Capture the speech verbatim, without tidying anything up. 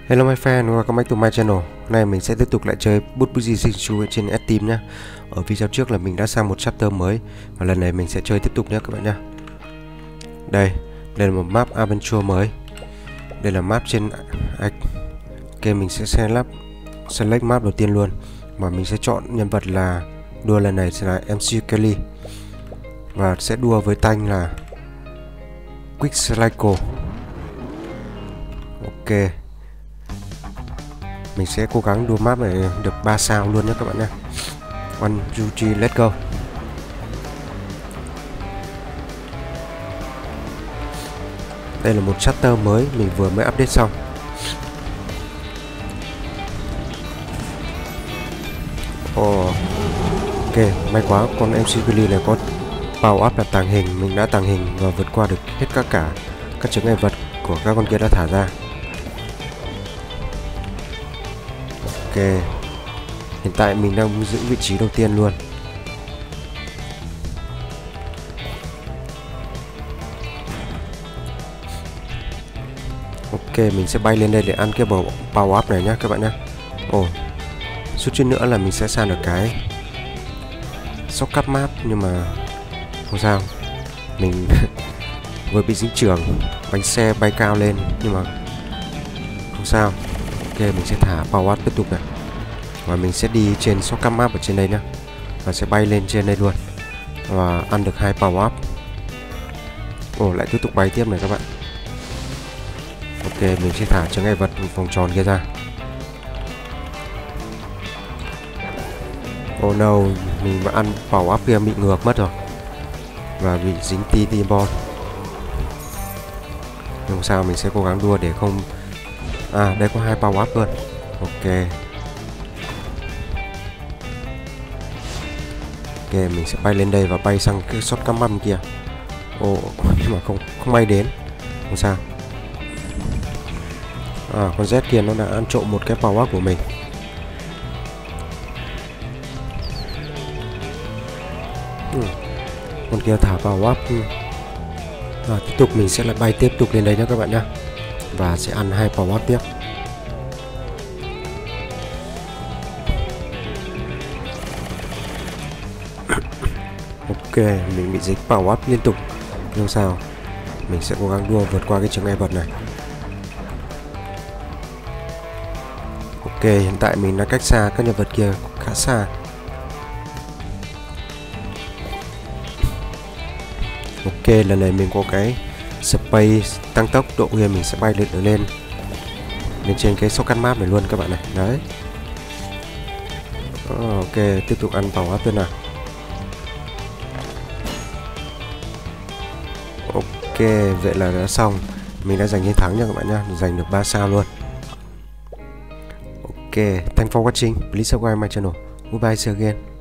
Hello my friend, welcome back to my channel. Hôm nay mình sẽ tiếp tục lại chơi Budbee Shinshu trên Steam nhé. Ở video trước là mình đã sang một chapter mới và lần này mình sẽ chơi tiếp tục nhé các bạn nhé. Đây, đây là một map adventure mới. Đây là map trên Ok, mình sẽ select select map đầu tiên luôn. Mà mình sẽ chọn nhân vật là đua lần này sẽ là em xê Kelly và sẽ đua với tanh là Quick Cycle. Ok. Mình sẽ cố gắng đua map này được ba sao luôn nhé các bạn nhé. One, two, three, let's go. Đây là một chapter mới mình vừa mới update xong. Oh, ok, may quá con em xê Kelly này có power up là tàng hình. Mình đã tàng hình và vượt qua được hết các cả các chướng ngại vật của các con kia đã thả ra. Ok, hiện tại mình đang giữ vị trí đầu tiên luôn. Ok, mình sẽ bay lên đây để ăn cái bầu power up này nhé các bạn nhé. Ồ, oh, chút chút nữa là mình sẽ sang được cái sóc cắp map, nhưng mà không sao, mình vừa bị dính chưởng bánh xe bay cao lên, nhưng mà không sao. Ok, mình sẽ thả power up tiếp tục này và mình sẽ đi trên sóc cắp map ở trên đây nhé, và sẽ bay lên trên đây luôn và ăn được hai power up. Ồ, lại tiếp tục bay tiếp này các bạn. Ok, mình sẽ thả chướng ngại vật vòng tròn kia ra. Oh no, mình mà ăn power up kia bị ngược mất rồi và bị dính tê tê ball. Nhưng sao, mình sẽ cố gắng đua để không... À, đây có hai power up luôn. Ok. Ok, mình sẽ bay lên đây và bay sang cái shot cam băm kia. Ồ, oh, nhưng mà không không bay đến. Không sao. À, con Z kia nó đã ăn trộm một cái power up của mình. Ừ. Con kia thả power up. Ừ. À, tiếp tục mình sẽ lại bay tiếp tục lên đây nhé các bạn nhé, và sẽ ăn hai power up tiếp. Ok, mình bị dính power up liên tục, nhưng sao, mình sẽ cố gắng đua vượt qua cái chướng ngại vật này. Ok, hiện tại mình đã cách xa các nhân vật kia khá xa. Ok, lần này mình có cái space tăng tốc độ kia, mình sẽ bay lên lên lên trên cái shotgun map này luôn các bạn này. Đấy. Oh, ok, tiếp tục ăn power up nữa nào. Ok, vậy là đã xong. Mình đã giành chiến thắng nha các bạn nhá, giành được ba sao luôn. Ok, thanks for watching. Please subscribe my channel. Goodbye, see you again.